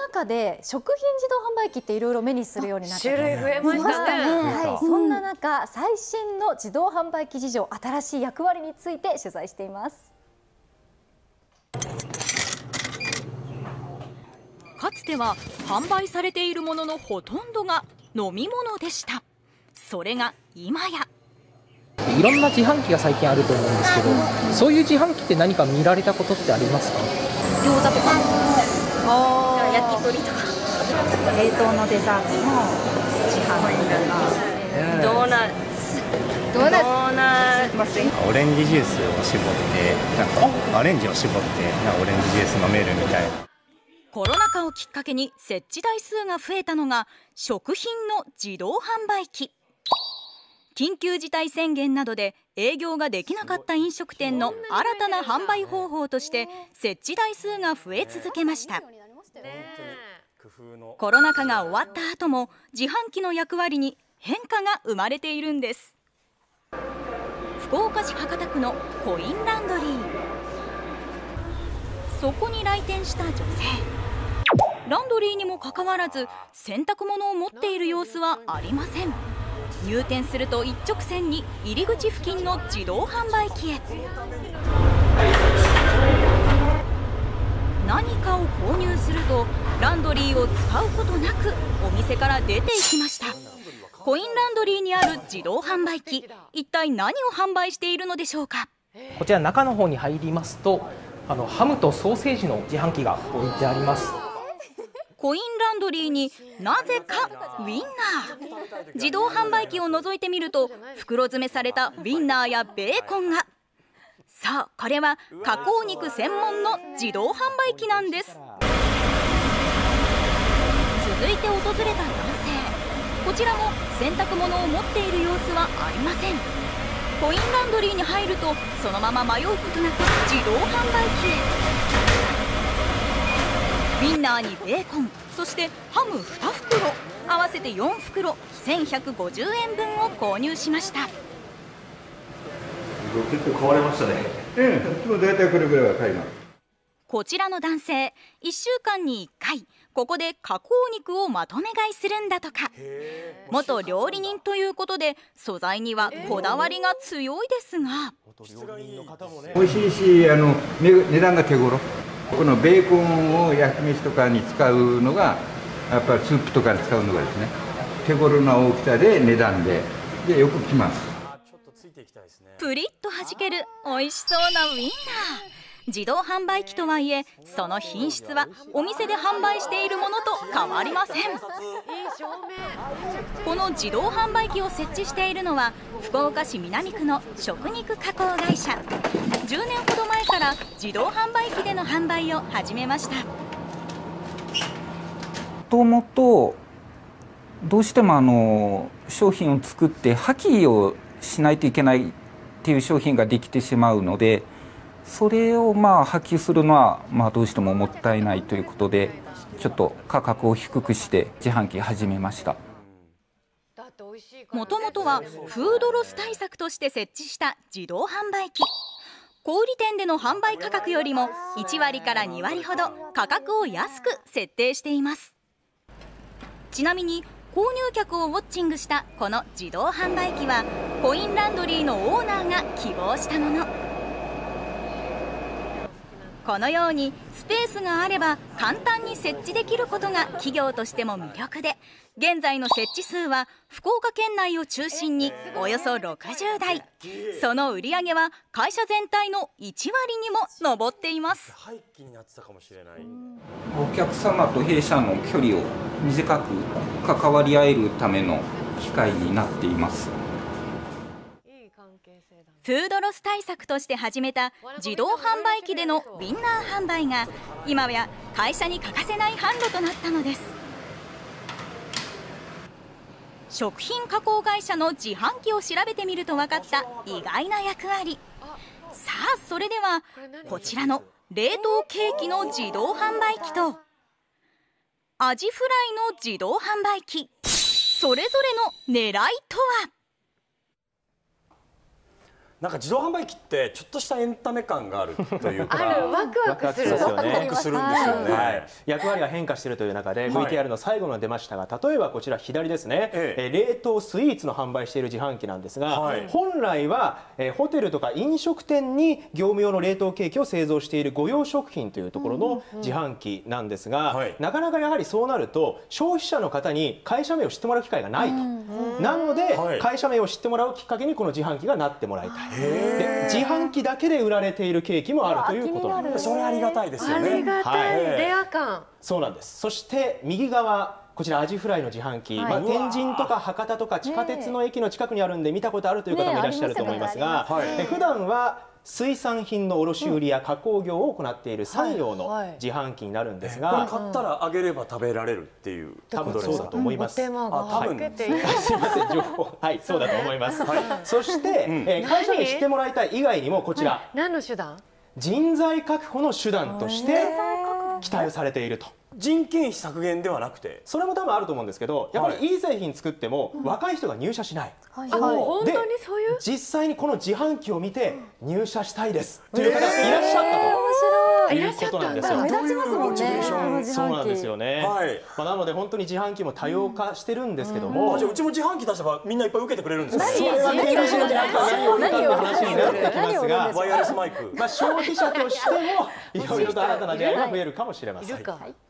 禍で食品自動販売機っていろいろ目にするようになって種類増えましたね。 はい、そんな中、最新の自動販売機事情、新しい役割について取材しています。 かつては販売されているもののほとんどが飲み物でした。それが今やいろんな自販機が最近あると思うんですけど、そういう自販機って何か見られたことってありますか？ 餃子とか、焼き鳥とか、冷凍のデザートの自販機とか、 ドーナツ、 オレンジジュースを絞って、オレンジを絞ってオレンジジュース飲めるみたいな。 コロナ禍をきっかけに設置台数が増えたのが食品の自動販売機。緊急事態宣言などで営業ができなかった飲食店の新たな販売方法として設置台数が増え続けました。コロナ禍が終わった後も自販機の役割に変化が生まれているんです。福岡市博多区のコインランドリー。そこに来店した女性。ランドリーにもかかわらず洗濯物を持っている様子はありません。入店すると一直線に入り口付近の自動販売機へ。何かを購入するとランドリーを使うことなくお店から出ていきました。コインランドリーにある自動販売機、一体何を販売しているのでしょうか。 こちら中の方に入りますと、ハムとソーセージの自販機が置いてあります。 コインランドリーになぜかウィンナー。自動販売機を覗いてみると袋詰めされたウィンナーやベーコンが。さあ、これは加工肉専門の自動販売機なんです。続いて訪れた男性。こちらも洗濯物を持っている様子はありません。コインランドリーに入るとそのまま迷うことなく自動販売機へ。ウィンナーにベーコン、そしてハム2袋、合わせて4袋、1150円分を購入しました。 結構買われましたね。だいたいこれぐらいは買います。 こちらの男性、1週間に1回ここで加工肉をまとめ買いするんだとか。元料理人ということで素材にはこだわりが強いですが、 美味しいし、値段が手頃。このベーコンを焼き飯とかに使うのが、やっぱりスープとかに使うのがですね、手頃な大きさで値段でよく来ます。 プリッと弾ける美味しそうなウインナー。自動販売機とはいえその品質はお店で販売しているものと変わりません。この自動販売機を設置しているのは福岡市南区の食肉加工会社。10年ほど前から自動販売機での販売を始めました。 もともとどうしても商品を作って破棄をしないといけないっていう商品ができてしまうので、それを破棄するのはどうしてももったいないということで、ちょっと価格を低くして自販機始めました。 もともとはフードロス対策として設置した自動販売機。小売店での販売価格よりも1割から2割ほど価格を安く設定しています。ちなみに購入客をウォッチングしたこの自動販売機はコインランドリーのオーナーが希望したもの。このようにスペースがあれば簡単に設置できることが企業としても魅力で、現在の設置数は福岡県内を中心におよそ60台。その売り上げは会社全体の1割にも上っています。 お客様と弊社の距離を短く関わり合えるための機会になっています。 フードロス対策として始めた自動販売機でのウィンナー販売が今や会社に欠かせない販路となったのです。食品加工会社の自販機を調べてみると分かった意外な役割。さあ、それではこちらの冷凍ケーキの自動販売機とアジフライの自動販売機、それぞれの狙いとは。 なんか自動販売機ってちょっとしたエンタメ感があるというか、 ある、ワクワクする。 ワクワクするんですよね。 はい、役割が変化しているという中で、VTR の最後の出ましたが、例えばこちら左ですね、冷凍スイーツの販売している自販機なんですが、本来はホテルとか飲食店に業務用の冷凍ケーキを製造している御用食品というところの自販機なんですが、なかなかやはりそうなると消費者の方に会社名を知ってもらう機会がないと。なので、会社名を知ってもらうきっかけにこの自販機がなってもらいたい。で、自販機だけで売られているケーキもあるということなんです。 それありがたいですよね。 ありがたい、レア感。 そうなんです。そして右側、こちらアジフライの自販機、天神とか博多とか地下鉄の駅の近くにあるんで見たことあるという方もいらっしゃると思いますが、普段は水産品の卸売や加工業を行っている産業の自販機になるんですが、 買ったらあげれば食べられるっていう、 多分そうだと思います。 手間がかけていい。 すみません、情報、はい、そうだと思います。そして会社に知ってもらいたい以外にもこちら、 何の手段？ 人材確保の手段として期待をされていると。 人件費削減ではなくて、 それも多分あると思うんですけど、やっぱりいい製品作っても若い人が入社しない。 本当にそういう？ 実際にこの自販機を見て入社したいですという方がいらっしゃったということなんですよ。 目立ちますもんね。 そうなんですよね。なので本当に自販機も多様化してるんですけども、 じゃあうちも自販機出せばみんないっぱい受けてくれるんですか？ それはね、自販機は何を売るかの話になってきますが、 ワイヤレスマイク、 消費者としてもいろいろと新たな出会いが増えるかもしれません。